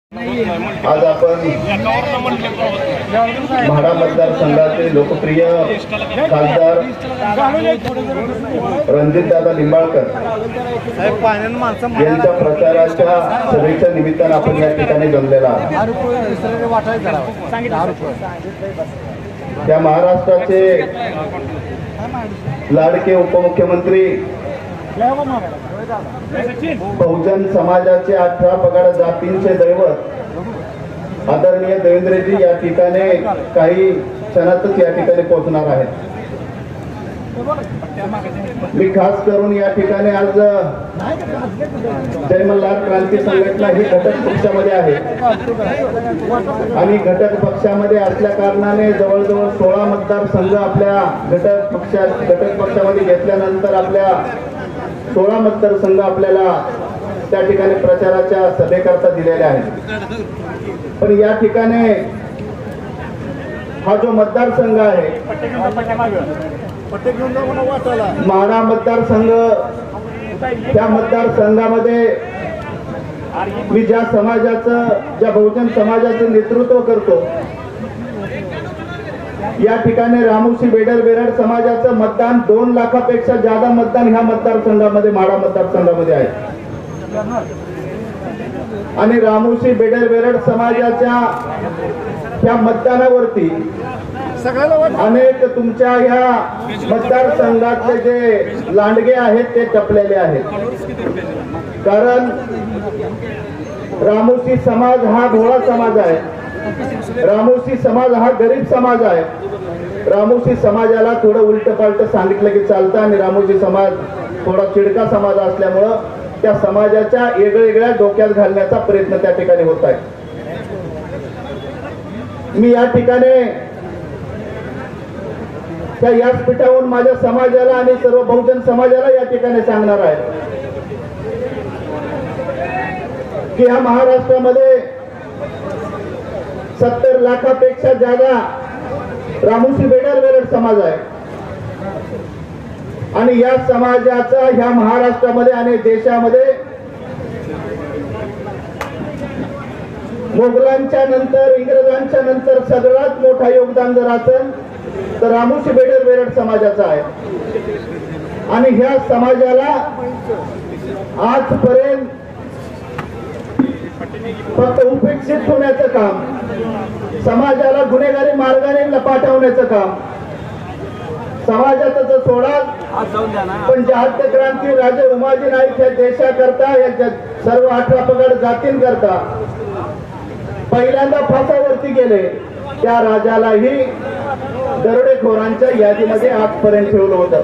आज आपण म्हाडा मतदारसंघाचे लोकप्रिय खासदार रणजितदादा लिंबाळकर यांच्या प्रचाराच्या सभेच्या निमित्तानं आपण या ठिकाणी जमलेला आहोत। त्या महाराष्ट्राचे लाडके उपमुख्यमंत्री बहुजन समाजाचे 18 पगड जातींचे दैवत आदरणीय देवेंद्रजी या ठिकाणी काही क्षणातच या ठिकाणी पोहोचणार आहेत। मी खास करून या ठिकाणी आज जयमल्हार क्रांती संघटना ही घटक पक्षामध्ये आहे आणि घटक पक्षामध्ये असल्या कारणाने जवळजवळ 16 मतदारसंघ आपल्या घटक पक्षामध्ये घेतल्यानंतर आपल्या 16 मतदारसंघ आपल्याला त्या ठिकाणी प्रचाराच्या सभेकरता दिलेले आहेत। पण या ठिकाणी हा जो मतदारसंघ आहे म्हाडा मतदारसंघ, त्या मतदारसंघामध्ये मी ज्या बहुजन समाजाचं नेतृत्व करतो या ठिकाणी रामोशी बेडर बेरड समाजाचं मतदान 2 लाखापेक्षा जादा मतदान ह्या मतदारसंघामध्ये म्हाडा मतदारसंघामध्ये आहे आणि रामोशी बेडर बेरड समाजाच्या ह्या मतदानावरती अनेक तुमच्या ह्या मतदारसंघातले जे लांडगे आहेत ते टपलेले आहेत। कारण रामोशी समाज हा भोळा समाज आहे, रामोशी समाज हा गरीब समाज आहे। रामोशी समाजाला थोडं उलट पालट सांगितलं की चालतं आणि रामोशी समाज थोडा चिडका समाज असल्यामुळं त्या समाजाच्या वेगवेगळ्या डोक्यात घालण्याचा प्रयत्न त्या ठिकाणी होत आहे। मी या ठिकाणी त्या व्यासपीठावरून माझ्या समाजाला आणि सर्व बहुजन समाजाला या ठिकाणी सांगणार आहे की ह्या महाराष्ट्रामध्ये 70 लाखापेक्षा जादा रामोशी बेडर बेरड समाज आहे आणि या समाजाचा ह्या महाराष्ट्रामध्ये आणि देशामध्ये मोगलांच्या नंतर इंग्रजांच्या नंतर सगळ्यात मोठा योगदान जर असेल तर रामोशी बेडर बेरड समाजाचा आहे आणि ह्या समाजाला आजपर्यंत फक्त उपेक्षित होण्याचं काम, समाजाला गुन्हेगारी मार्गाने पाठवण्याचं काम, समाजाचा सोडा पण जागतिक क्रांती राजे उमाजी नाईक या देशाकरता या सर्व 18 पगड जातींकरता पहिल्यांदा फासावरती गेले त्या राजालाही दरोडेखोरांच्या यादीमध्ये आजपर्यंत ठेवलं होतं।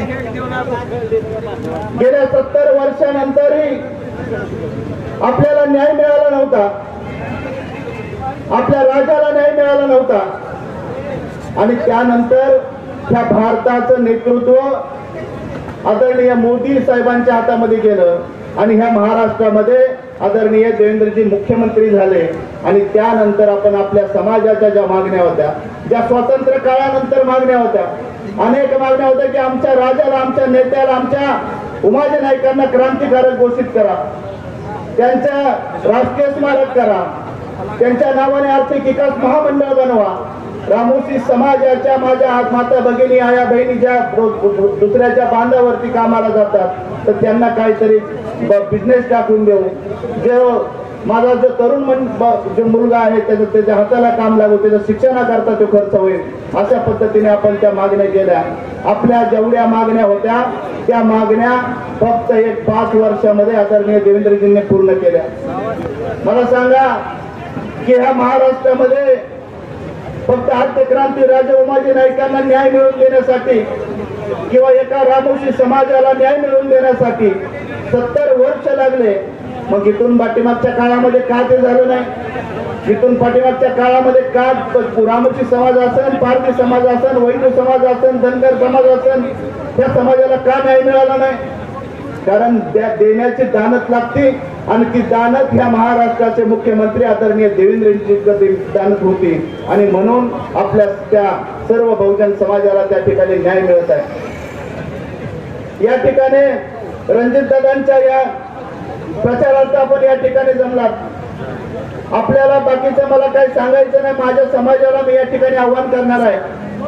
गेल्या 70 वर्षानंतरही आपल्याला न्याय मिळाला नव्हता, आपल्या राजाला न्याय मिळाला नव्हता आणि त्यानंतर ह्या भारताचं नेतृत्व आदरणीय मोदी साहेबांच्या हातामध्ये गेलं आणि ह्या महाराष्ट्रामध्ये आदरणीय देवेंद्रजी मुख्यमंत्री झाले आणि त्यानंतर आपण आपल्या समाजाच्या ज्या मागण्या होत्या, ज्या स्वातंत्र्य काळानंतर मागण्या होत्या, अनेक मागण्या होत्या की आमच्या राजाला, आमच्या नेत्याला, आमच्या उमाजी नाईकांना क्रांतिकारक घोषित करा, त्यांच्या राष्ट्रीय स्मारक करा, त्यांच्या नावाने आर्थिक विकास महामंडळ बनवा, रामोशी समाजाच्या माझ्या माता भगिनी आया बहिणी ज्या दुसऱ्याच्या बांधावरती कामाला जातात तर त्यांना काहीतरी बिझनेस टाकून देऊ, जे माझा जो तरुण जो मुलगा आहे त्याच्या हाताला काम लागू, त्याच्या शिक्षणाकरता तो खर्च होईल, अशा पद्धतीने आपण त्या मागण्या केल्या। आपल्या जेवढ्या मागण्या होत्या त्या मागण्या फक्त 5 वर्षामध्ये आदरणीय देवेंद्रजींनी पूर्ण केल्या। मला सांगा की ह्या महाराष्ट्रामध्ये फक्त आर्थिक क्रांती राजे उमाजी नाईकांना न्याय मिळवून देण्यासाठी किंवा एका रामोशी समाजाला न्याय मिळवून देण्यासाठी 70 वर्ष लागले। मग इथून पाठीमागच्या काळामध्ये का ते झालं नाही? इथून पाठीमागच्या काळामध्ये का रामोशी समाज असेल, पारधी समाज असेल, वैद्य समाज असेल, धनगर समाज असेल, त्या समाजाला का न्याय मिळाला नाही? कारण देण्याची दानत लागते आणि ती दानत ह्या महाराष्ट्राचे मुख्यमंत्री आदरणीय देवेंद्रजी दानत होती आणि म्हणून आपल्या त्या सर्व बहुजन समाजाला त्या ठिकाणी न्याय मिळत आहे। या ठिकाणी रणजितदादांच्या या प्रचारार्थ आपण या ठिकाणी जमलात आपल्याला बाकीचं मला काही सांगायचं नाही. माझ्या समाजाला मी या ठिकाणी आव्हान करणार आहे,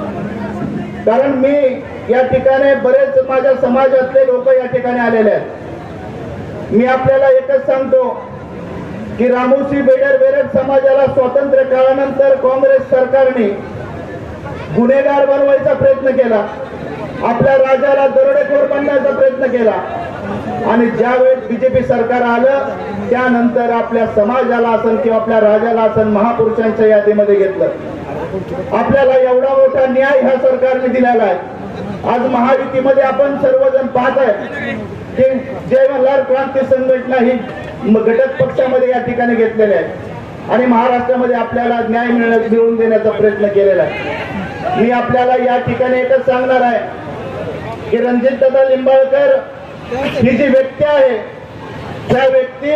कारण मी या ठिकाणी बरेच माझ्या समाजातले लोक या ठिकाणी आलेले आहेत. मी आपल्याला एकच सांगतो की रामोशी बेडर समाजाला स्वातंत्र्य काळानंतर काँग्रेस सरकारने गुन्हेगार बनवायचा प्रयत्न केला, आपल्या राजाला दरोडेखोर बनण्याचा प्रयत्न केला, आणि ज्यावेळेस बीजेपी सरकार आलं त्यानंतर आपल्या समाजाला असन किंवा आपल्या राजाला असन महापुरुषांच्या यादीमध्ये घेतलं. आपल्याला एवढा मोठा न्याय ह्या सरकारने दिलेला आहे. आज महायुतीमध्ये आपण सर्वजण पाहत आहे की जय मल्हार क्रांती संघटना ही घटक पक्षामध्ये या ठिकाणी घेतलेले आहे आणि महाराष्ट्रामध्ये आपल्याला न्याय मिळवून देण्याचा प्रयत्न केलेला आहे. मी आपल्याला या ठिकाणी एकच सांगणार आहे की रणजितदादा लिंबाळकर ही जी व्यक्ती आहे, त्या व्यक्ती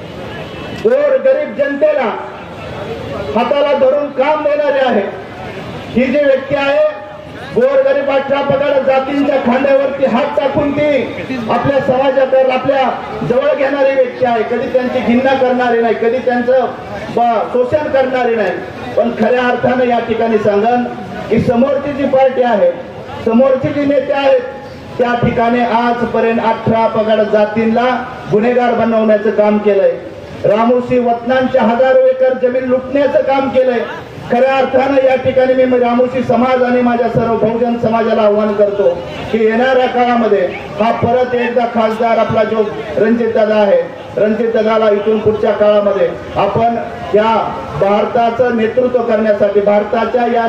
गोर गरीब जनतेला हाताला धरून काम देणारी आहे. ही जी व्यक्ती आहे गोरगरीब 18 पगड जातींच्या खांद्यावरती हात टाकून ती आपल्या समाजात आपल्या जवळ घेणारी व्यक्ती आहे. कधी त्यांची घिन्ना करणारी नाही, कधी त्यांचं शोषण करणारी नाही. पण खऱ्या अर्थाने या ठिकाणी सांगन की समोरची जी पार्टी आहे, समोरची जी नेते आहेत, त्या ठिकाणी आजपर्यंत 18 पगड जातींना गुन्हेगार बनवण्याचं काम केलंय. रामोशी वतनांच्या हजारो एकर जमीन लुटण्याचं काम केलंय. खऱ्या अर्थानं या ठिकाणी मी रामोशी समाज आणि माझ्या सर्व बहुजन समाजाला आव्हान करतो की येणाऱ्या काळामध्ये हा परत एकदा खासदार आपला जो रणजितदादा आहे, रणजितदादाला इथून पुढच्या काळामध्ये आपण या भारताचं नेतृत्व करण्यासाठी भारताच्या या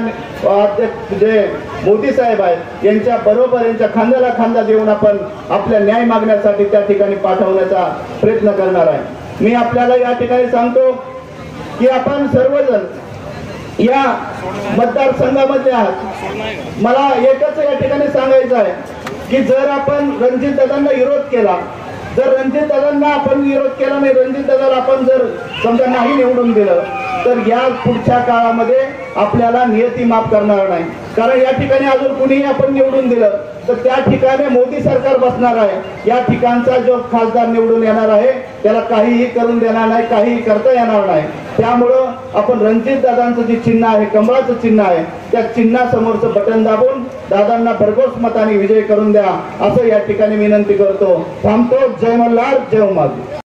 जे मोदी साहेब आहेत यांच्या बरोबर यांच्या खांद्याला खांदा देऊन आपण आपल्या न्याय मागण्यासाठी त्या ठिकाणी पाठवण्याचा प्रयत्न करणार आहे. मी आपल्याला या ठिकाणी सांगतो की आपण सर्वजण या मतदारसंघामध्ये आहात. मला एकच या ठिकाणी सांगायचं आहे की जर आपण रणजितदादांना विरोध केला, जर रणजितदादांना आपण विरोध केला नाही, रणजितदादाला आपण जर समजा नाही निवडून दिलं, तर या पुढच्या काळामध्ये आपल्याला नियती माफ करणार नाही. कारण या ठिकाणी अजून कुणीही आपण निवडून दिलं तर त्या ठिकाणी मोदी सरकार बसणार आहे. या ठिकाणचा जो खासदार निवडून येणार आहे त्याला काहीही करून देणार नाही, काहीही करता येणार नाही. त्यामुळं आपण रणजितदादांचं जे चिन्ह आहे, कमळाचं चिन्ह आहे, त्या चिन्हासमोरचं बटन दाबून दादांना भरघोस मताने विजय करून द्या असं या ठिकाणी विनंती करतो. थांबतो. जय मल्हार, जय उमाजी.